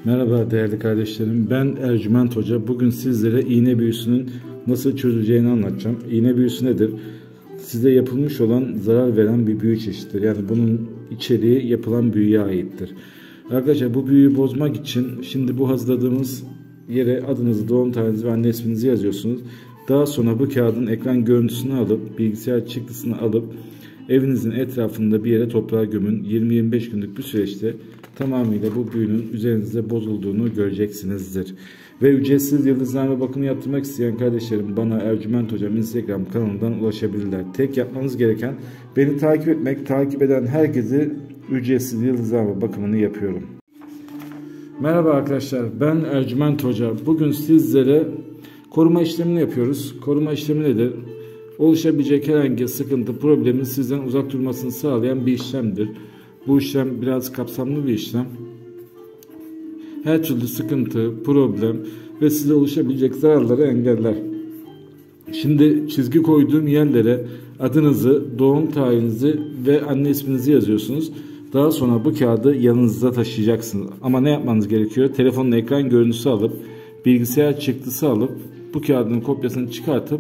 Merhaba değerli kardeşlerim, ben Ercüment Hoca. Bugün sizlere iğne büyüsünün nasıl çözüleceğini anlatacağım. İğne büyüsü nedir? Size yapılmış olan zarar veren bir büyü çeşididir. Yani bunun içeriği yapılan büyüye aittir. Arkadaşlar bu büyüyü bozmak için şimdi bu hazırladığımız yere adınızı, doğum tarihinizi ve anne isminizi yazıyorsunuz. Daha sonra bu kağıdın ekran görüntüsünü alıp, bilgisayar çıktısını alıp evinizin etrafında bir yere toprağa gömün. 20-25 günlük bir süreçte tamamıyla bu büyünün üzerinizde bozulduğunu göreceksinizdir. Ve ücretsiz yıldızlarla bakımı yaptırmak isteyen kardeşlerim bana Ercüment Hocam Instagram kanalından ulaşabilirler. Tek yapmanız gereken beni takip etmek. Takip eden herkese ücretsiz yıldızlarla bakımını yapıyorum. Merhaba arkadaşlar, ben Ercüment Hoca. Bugün sizlere koruma işlemini yapıyoruz. Koruma işlemi nedir? Oluşabilecek herhangi sıkıntı, problemin sizden uzak durmasını sağlayan bir işlemdir. Bu işlem biraz kapsamlı bir işlem. Her türlü sıkıntı, problem ve size oluşabilecek zararları engeller. Şimdi çizgi koyduğum yerlere adınızı, doğum tarihinizi ve anne isminizi yazıyorsunuz. Daha sonra bu kağıdı yanınızda taşıyacaksınız. Ama ne yapmanız gerekiyor? Telefonun ekran görüntüsü alıp, bilgisayar çıktısı alıp, bu kağıdın kopyasını çıkartıp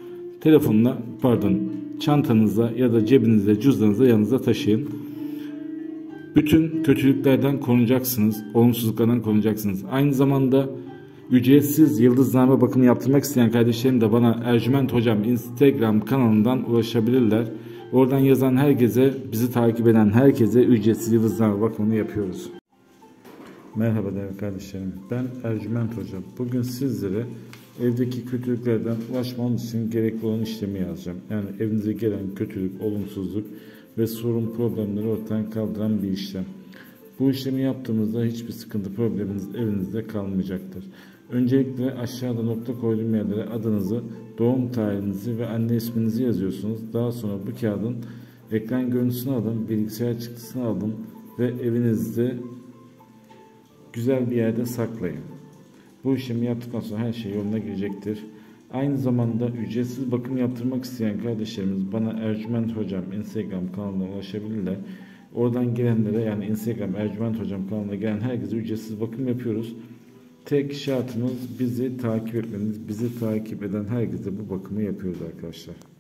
çantanızda ya da cebinizde, cüzdanınızda yanınızda taşıyın. Bütün kötülüklerden korunacaksınız, olumsuzluklardan korunacaksınız. Aynı zamanda ücretsiz yıldızlarla bakımı yaptırmak isteyen kardeşlerim de bana Ercüment Hocam Instagram kanalından ulaşabilirler. Oradan yazan herkese, bizi takip eden herkese ücretsiz yıldızlarla bakımını yapıyoruz. Merhaba değerli kardeşlerim, ben Ercüment Hocam. Bugün sizlere evdeki kötülüklerden ulaşmanız için gerekli olan işlemi yazacağım. Yani evinize gelen kötülük, olumsuzluk ve sorun, problemleri ortadan kaldıran bir işlem. Bu işlemi yaptığımızda hiçbir sıkıntı, probleminiz evinizde kalmayacaktır. Öncelikle aşağıda nokta koyduğum yerlere adınızı, doğum tarihinizi ve anne isminizi yazıyorsunuz. Daha sonra bu kağıdın ekran görüntüsünü alın, bilgisayar çıktısını alın ve evinizde güzel bir yerde saklayın. Bu işlemi yaptıktan sonra her şey yoluna girecektir. Aynı zamanda ücretsiz bakım yaptırmak isteyen kardeşlerimiz bana Ercüment Hocam Instagram kanalına ulaşabilirler. Oradan gelenlere, yani Instagram Ercüment Hocam kanalına gelen herkese ücretsiz bakım yapıyoruz. Tek şartımız bizi takip etmeniz. Bizi takip eden herkese bu bakımı yapıyoruz arkadaşlar.